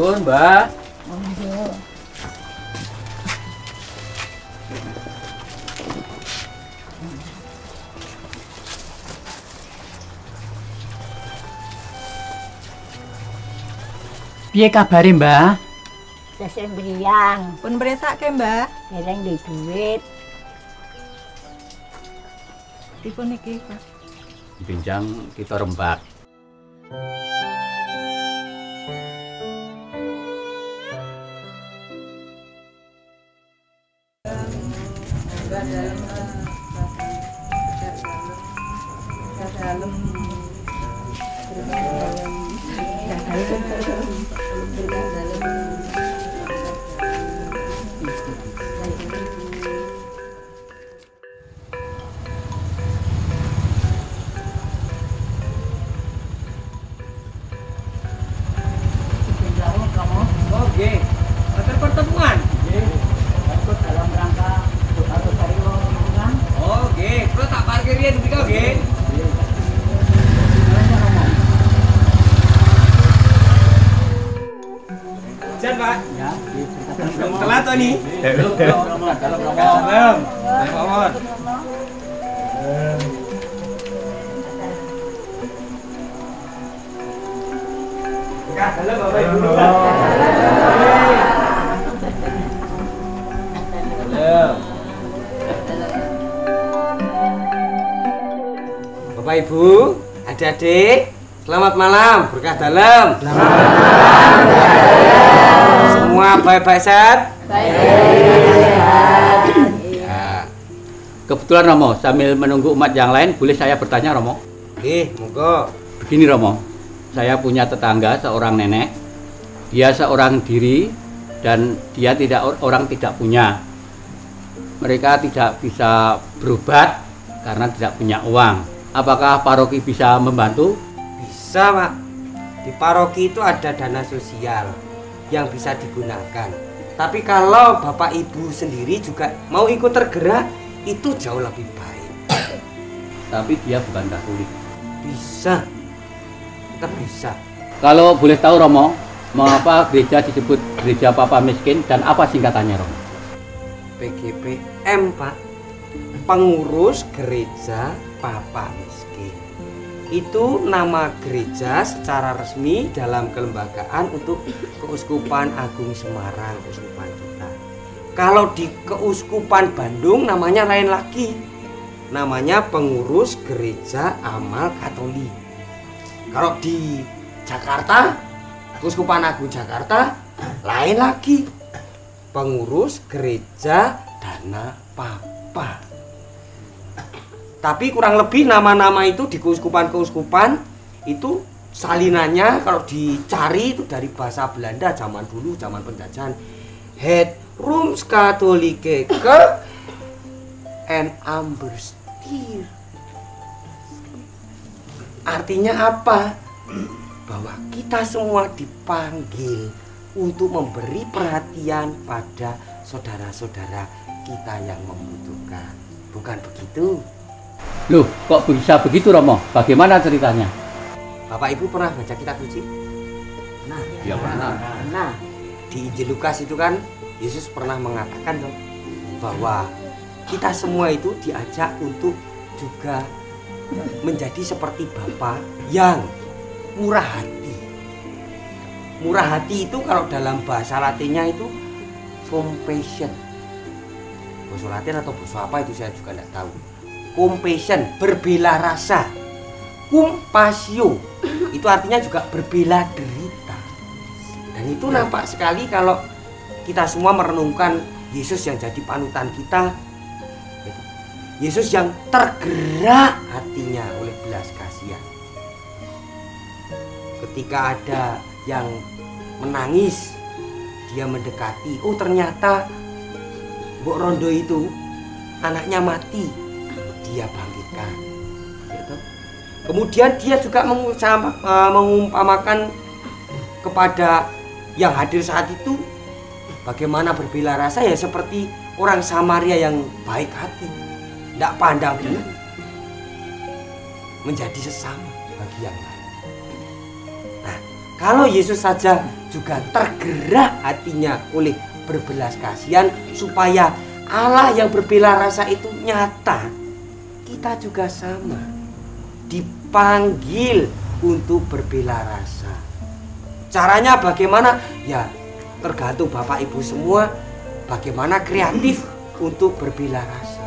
Nuwun, Mbah. Monggo. Piye kabare, Mbah? Sesuk mriyang, Pun mresake, Mbah. dereng duwe duit. Dipun iki, Pak. Benjang kita rembak. Oke, atur pertemuan. Ikut dalam rangka atau cari lingkungan. Oke, kalau tak parkir ya dulu oke. Jan Pak, Ya, belum telat tuh nih. Belum. Salam, Mawon. Ya, halo Bapak Ibu. Halo. Bapak Ibu, adik-adik, selamat malam, berkah dalam. Semua baik-baik sehat? Ya. Kebetulan Romo, sambil menunggu umat yang lain, boleh saya bertanya Romo? Oke, monggo. Begini Romo, saya punya tetangga seorang nenek. Dia seorang diri dan dia orang tidak punya. Mereka tidak bisa berobat karena tidak punya uang. Apakah paroki bisa membantu? Bisa, Pak. Di paroki itu ada dana sosial yang bisa digunakan. Tapi kalau Bapak Ibu sendiri juga mau ikut tergerak, itu jauh lebih baik. Tapi dia bukan Katolik. Bisa. Tetap bisa. Kalau boleh tahu Romo, mengapa gereja disebut Gereja Papa Miskin dan apa singkatannya Romo? PGPM, Pak. Pengurus Gereja Papa Miskin. Itu nama gereja secara resmi dalam kelembagaan untuk Keuskupan Agung Semarang, Keuskupan kita. Kalau di Keuskupan Bandung namanya lain lagi. Namanya Pengurus Gereja Amal Katolik. Kalau di Jakarta, Keuskupan Agung Jakarta lain lagi. Pengurus Gereja Dana Papa. Tapi kurang lebih nama-nama itu di keuskupan-keuskupan itu salinannya kalau dicari itu dari bahasa Belanda zaman dulu, zaman penjajahan. Het Rooms-Katholieke Kerk en Amberstier. Artinya apa? Bahwa kita semua dipanggil untuk memberi perhatian pada saudara-saudara kita yang membutuhkan. Bukan begitu? Loh, kok bisa begitu Romo? Bagaimana ceritanya? Bapak Ibu pernah baca kitab suci? Nah, Ya pernah. Nah, di Injil Lukas itu kan Yesus pernah mengatakan dong bahwa kita semua itu diajak untuk juga menjadi seperti Bapa yang murah hati. Murah hati itu kalau dalam bahasa Latinnya itu compassion. Bahasa Latin atau bahasa apa itu saya juga tidak tahu. Compassion, berbela rasa. Compasio itu artinya juga berbela derita. Dan itu nampak sekali kalau kita semua merenungkan Yesus yang jadi panutan kita. Yesus yang tergerak hatinya oleh belas kasihan. Ketika ada yang menangis, dia mendekati. Oh, ternyata Mbok Rondo itu anaknya mati, dia bangkitkan. Gitu. Kemudian dia juga mengumpamakan kepada yang hadir saat itu bagaimana berbela rasa ya seperti orang Samaria yang baik hati, tidak pandang bulu, menjadi sesama bagi yang lain. Nah, Kalau Yesus saja juga tergerak hatinya oleh berbelas kasihan supaya Allah yang berbela rasa itu nyata, kita juga sama dipanggil untuk berbela rasa. Caranya bagaimana? Ya tergantung Bapak Ibu semua bagaimana kreatif untuk berbela rasa.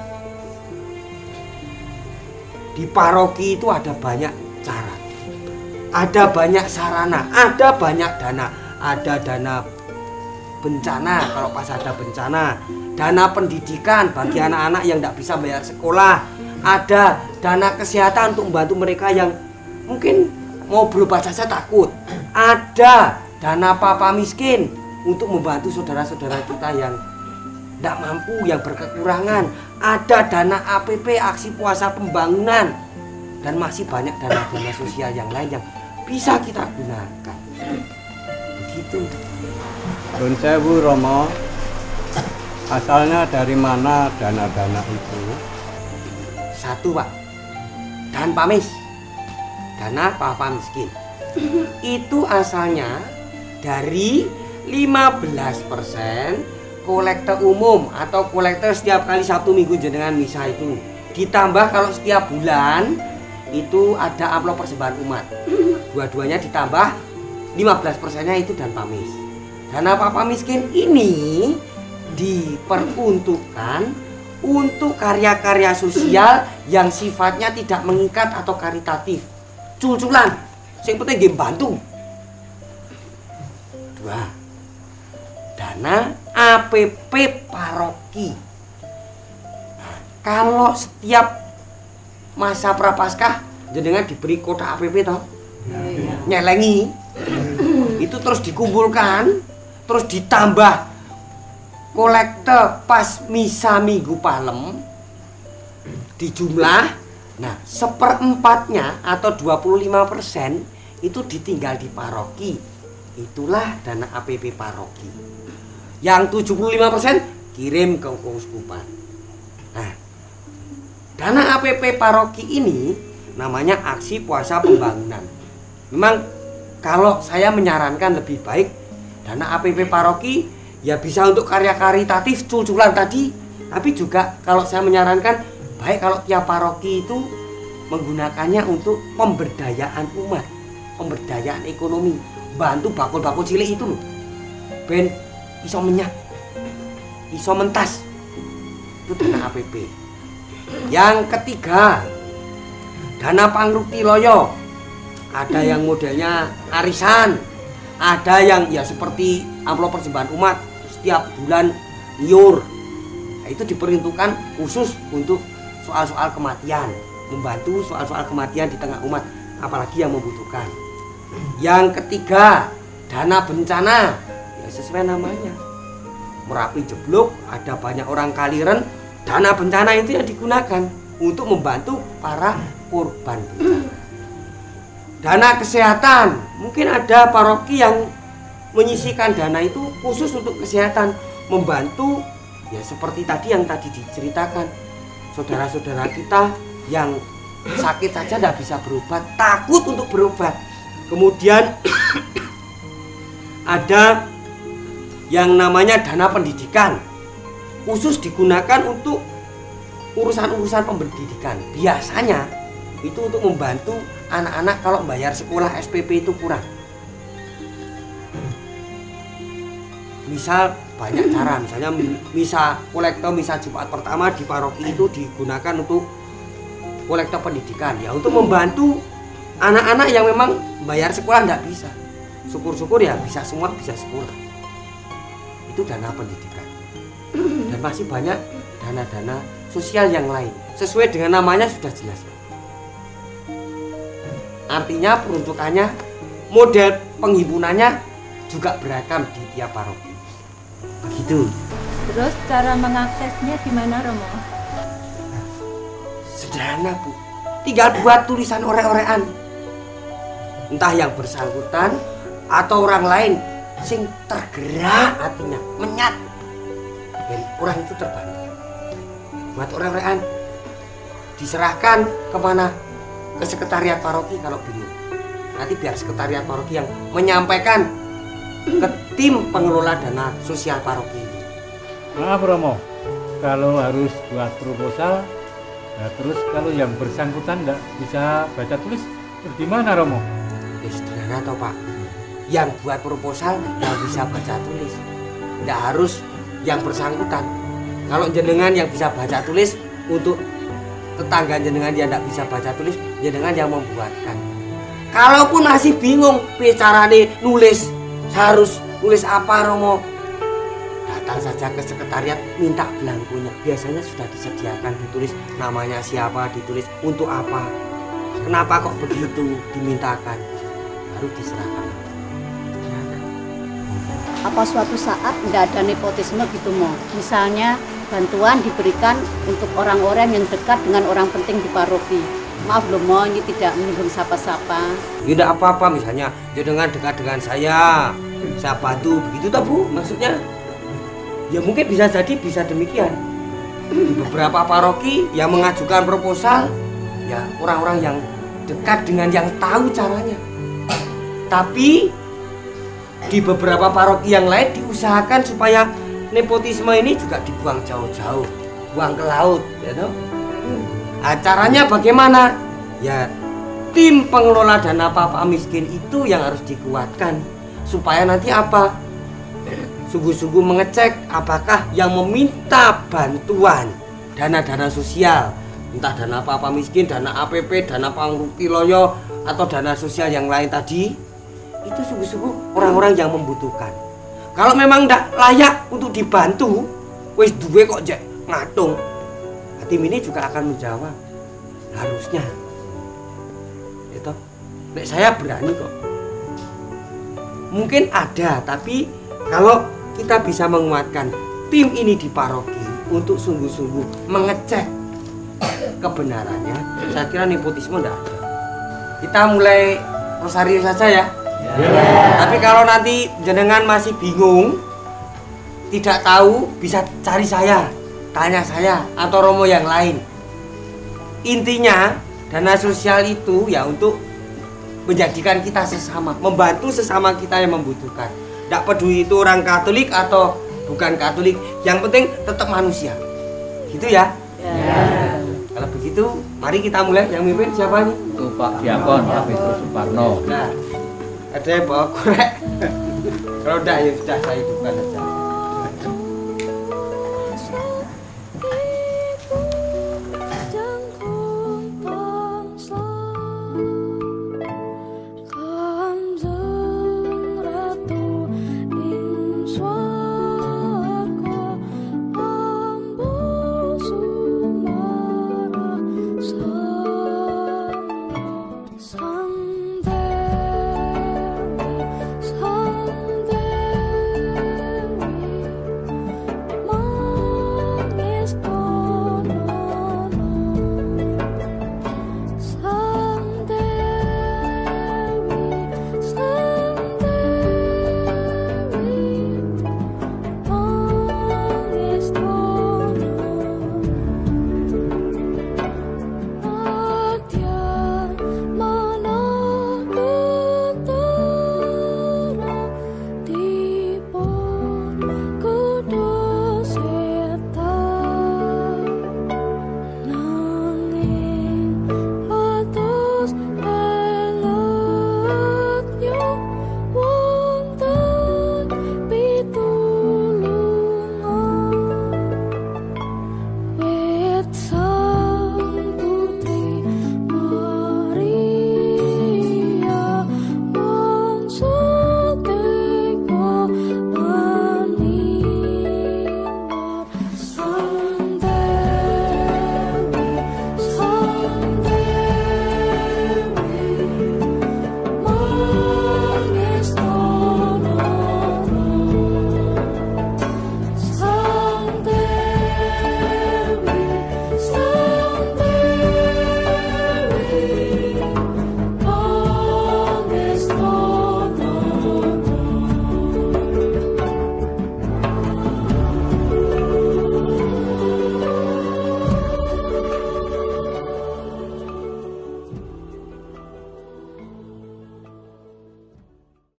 Di paroki itu ada banyak cara, ada banyak sarana, ada banyak dana. Ada dana bencana kalau pas ada bencana, dana pendidikan bagi anak-anak yang tidak bisa bayar sekolah, ada dana kesehatan untuk membantu mereka yang mungkin mau berobat saja takut, ada dana papa miskin untuk membantu saudara-saudara kita yang tidak mampu, yang berkekurangan, ada dana APP aksi puasa pembangunan, dan masih banyak dana-dana sosial yang lain yang bisa kita gunakan. Begitu. Nun sewu Romo, asalnya dari mana dana-dana itu? Satu Pak, dan pamis, dana papa miskin. Itu asalnya dari 15% kolekte umum atau kolekte setiap kali Sabtu Minggu jenengan misa itu. Ditambah kalau setiap bulan itu ada amplop persembahan umat. Dua-duanya ditambah 15%-nya itu dan pamis. Dana papa miskin ini diperuntukkan untuk karya-karya sosial yang sifatnya tidak mengikat atau karitatif. Cul-culan, yang penting game bantu. Dua, dana APP paroki. Nah, kalau setiap masa prapaskah jenengan diberi kotak APP toh, nyelengi, itu terus dikumpulkan, terus ditambah kolekte pas misa Minggu Palem dijumlah. Nah, 1/4-nya atau 25% itu ditinggal di paroki. Itulah dana APP paroki. Yang 75% kirim ke keuskupan. Nah, dana APP paroki ini namanya aksi puasa pembangunan. Memang kalau saya menyarankan lebih baik dana APP paroki ya bisa untuk karya karitatif cul-culan tadi, tapi juga kalau saya menyarankan baik kalau tiap paroki itu menggunakannya untuk pemberdayaan umat, pemberdayaan ekonomi, bantu bakul-bakul cilik itu loh, ben iso menyat, iso mentas, itu dana APP. Yang ketiga, dana pangrukti loyo. Ada yang modelnya arisan, ada yang ya seperti amplop persembahan umat setiap bulan nyur. Nah, itu diperuntukkan khusus untuk soal-soal kematian, membantu soal-soal kematian di tengah umat, apalagi yang membutuhkan. Yang ketiga, dana bencana, ya sesuai namanya. Merapi jeblok, ada banyak orang kaliren, dana bencana itu yang digunakan untuk membantu para korban bencana. Dana kesehatan, mungkin ada paroki yang menyisihkan dana itu khusus untuk kesehatan, membantu ya seperti tadi yang tadi diceritakan, saudara-saudara kita yang sakit saja tidak bisa berobat, takut untuk berobat. Kemudian ada yang namanya dana pendidikan, khusus digunakan untuk urusan-urusan pendidikan. Biasanya itu untuk membantu anak-anak kalau bayar sekolah SPP itu kurang. Misal banyak cara, misalnya misa kolekte misa Jumat pertama di paroki itu digunakan untuk kolekte pendidikan, ya untuk membantu anak-anak yang memang bayar sekolah tidak bisa. Syukur-syukur ya bisa semua bisa sekolah. Itu dana pendidikan. Dan masih banyak dana-dana sosial yang lain. Sesuai dengan namanya sudah jelas. Artinya peruntukannya, model penghimpunannya juga beragam di tiap paroki. Begitu. Terus cara mengaksesnya gimana, Romo? Sederhana, Bu. Tinggal buat tulisan orek-orekan. Entah yang bersangkutan atau orang lain sing tergerak hatinya, menyat. Dan orang itu terbantu. Buat orek-orekan. Diserahkan kemana? Ke sekretariat paroki kalau bingung. nanti biar sekretariat paroki yang menyampaikan ke tim pengelola dana sosial paroki. Maaf Romo, kalau harus buat proposal, nah terus kalau yang bersangkutan nggak bisa baca tulis, gimana Romo? Sederhana toh Pak, yang buat proposal yang bisa baca tulis, nggak harus yang bersangkutan. Kalau jenengan yang bisa baca tulis, untuk tetangga jenengan yang nggak bisa baca tulis, jenengan yang membuatkan. Kalaupun masih bingung bicarane nulis, harus nulis apa Romo, datang saja ke sekretariat, minta belangkunya. Biasanya sudah disediakan, ditulis namanya siapa, ditulis untuk apa, kenapa kok begitu, dimintakan, baru diserahkan. Apa suatu saat tidak ada nepotisme gitu Mo? Misalnya bantuan diberikan untuk orang-orang yang dekat dengan orang penting di paroki. Maaf loh Mo, ini tidak menyinggung siapa-siapa. Tidak apa-apa, misalnya jenengan dekat dengan saya bantu, begitu toh Bu maksudnya. Ya mungkin bisa jadi bisa demikian. Di beberapa paroki yang mengajukan proposal, ya orang-orang yang dekat dengan yang tahu caranya. Tapi di beberapa paroki yang lain diusahakan supaya nepotisme ini juga dibuang jauh-jauh, buang ke laut, ya toh. Caranya bagaimana? Ya tim pengelola dana papa miskin itu yang harus dikuatkan supaya nanti apa? Sungguh-sungguh mengecek apakah yang meminta bantuan dana-dana sosial, entah dana papa miskin, dana APP, dana Pangrupi Loyo atau dana sosial yang lain tadi, itu sungguh-sungguh orang-orang yang membutuhkan. Kalau memang tidak layak untuk dibantu, wis duwe kok jek ngatung, tim ini juga akan menjawab harusnya. Itu, nek saya berani kok. Mungkin ada, tapi kalau kita bisa menguatkan tim ini di paroki untuk sungguh-sungguh mengecek kebenarannya, saya kira nepotisme tidak ada. Kita mulai rosario saja ya. Tapi kalau nanti jenengan masih bingung, tidak tahu, bisa cari saya, tanya saya atau Romo yang lain. Intinya dana sosial itu ya untuk menjadikan kita sesama, membantu sesama kita yang membutuhkan. Tidak peduli itu orang Katolik atau bukan Katolik, yang penting tetap manusia. Gitu ya. Kalau begitu, mari kita mulai. Yang mimpin siapa nih? Itu Pak Diakon, Pak Petrus Suparno. Nah, ada yang bawa korek. Kalau enggak ya sudah saya hidupkan saja.